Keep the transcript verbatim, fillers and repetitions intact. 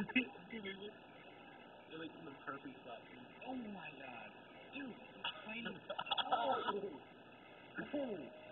You're like in the perfect spot. Oh my god. Dude, it's tiny. Oh. Oh.